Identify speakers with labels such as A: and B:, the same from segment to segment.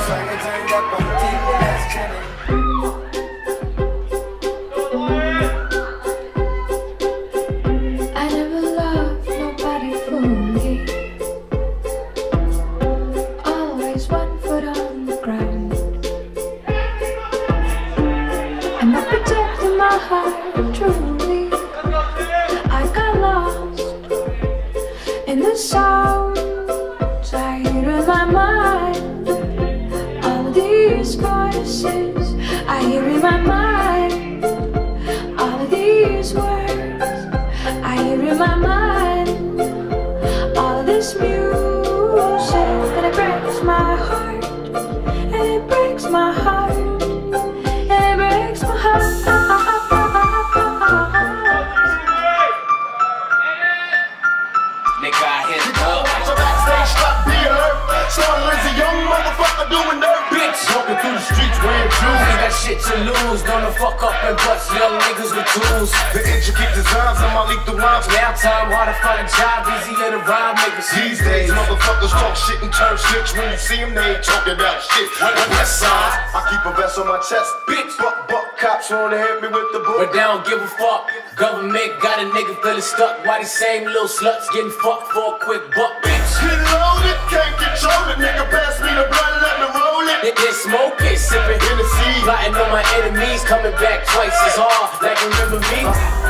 A: swagger turned up, I'm deep, that's chillin'.
B: I never loved nobody fully. Always 1 foot on the ground. And I protected my heart truly. I got lost in the sounds I hear in my mind. All of these voices I hear in my mind. All of these words I hear in my mind. All of this music, and it breaks my heart. And it breaks my heart. And it breaks my heart.
C: Nigga, I hit it up.
D: So backstage stop being hurt. Started as a young motherfucker doing dirt.
C: Bitch,
D: walking through the streets wearing jewels.
C: ain't got shit to lose. Don't fuck up and bust young niggas with tools.
D: The intricate designs of my lethal rhymes.
C: Now time hard to find a job, easier to rhyme niggas.
D: These days, motherfuckers talk shit and turn snitch. When you see them, they ain't talking about shit. West side, I keep a vest on my chest.
C: Bitch,
D: Buck cops wanna hit me with the book.
C: but they don't give a fuck. Government got a nigga feeling stuck. Why these same little sluts getting fucked for a quick buck, bitch?
D: Get loaded, can't control it. Nigga, pass me the blunt, let me roll it.
C: They smoke it, sipping
D: Hennessy.
C: plotting on my enemies, coming back twice as hard. Like remember me?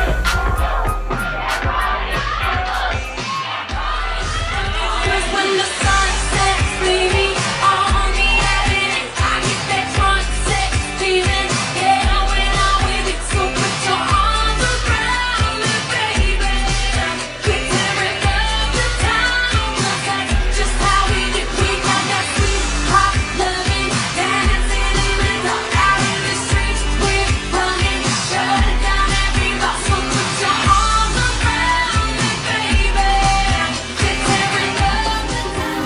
B: When the sun sets, leave me on the avenue. I get that front set feeling. Yeah, when I'm with it, so put your arms around me, baby. Get to reserve the time, 'cause that's just how we do. We got that sweet, hot loving, dancing in the dark, out in the streets. We're running, shutting down every block. So put your arms around me, baby. Get to reserve the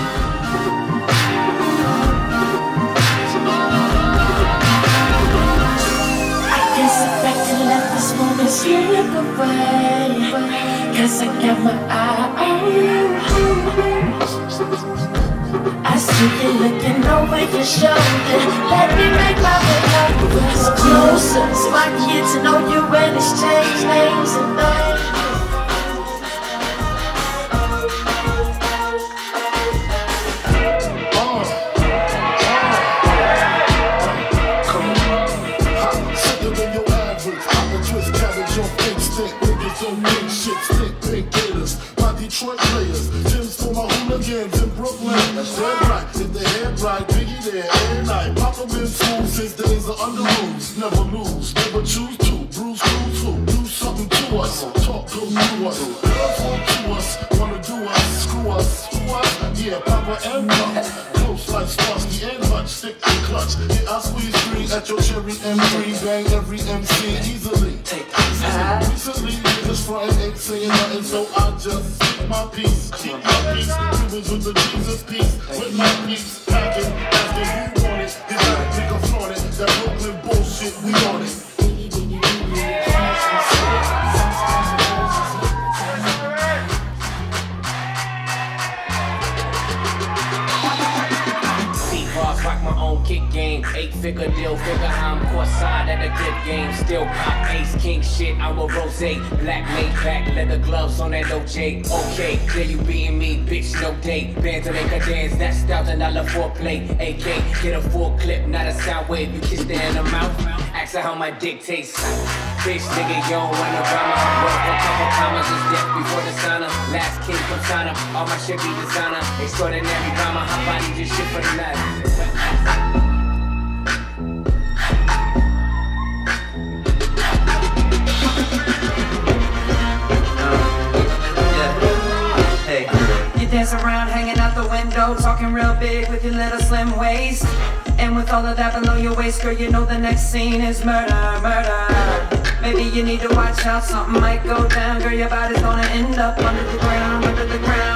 B: I can sit back and let this moment slip away, 'cause I got my eye on you. I see you looking over your shoulder. Let me make my way over closer, so I can get to know you and exchange names and things.
D: Detroit players, Tim's for my hooligans in Brooklyn. That's dead right, if they head right, Biggie there every night. Papa been school since days of under rules. Never lose, never choose to. Bruce Cruz who do something to us. Talk go through us. Girls want to us, wanna do us, screw us, who us? Yeah, Papa and Mama. Close like Starsky and Hutch, stick to clutch. Yeah, I squeeze three at your cherry M3, bang every MC easily. Take recently, niggas frontin' ain't saying nothing, so I just keep my peace. Keep my peace. Cubans with the Jesus peace. With my peace, packing, asking who want it. You gotta take a flaunt it. That Brooklyn bullshit, we on it.
C: Rock my own kick game, 8-figure deal, figure I'm courtside at a good game. Still pop ace king shit, I'm a rose, black made back, leather gloves on that OJ. Okay, there you being me, bitch, no date. Band to make a dance, that's $1,000 foreplay. AK, get a full clip, not a sound wave. You kiss her in the mouth, ask her how my dick tastes. Bitch, nigga, you don't want no drama. Work a couple commas, just death before the sauna. Last king from China, all my shit be designer. Extraordinary drama, hot body just shit for the night.
E: You dance around, hanging out the window, talking real big with your little slim waist. And with all of that below your waist, girl, you know the next scene is murder, murder. Maybe you need to watch out, something might go down. Girl, your body's gonna end up under the ground, under the ground.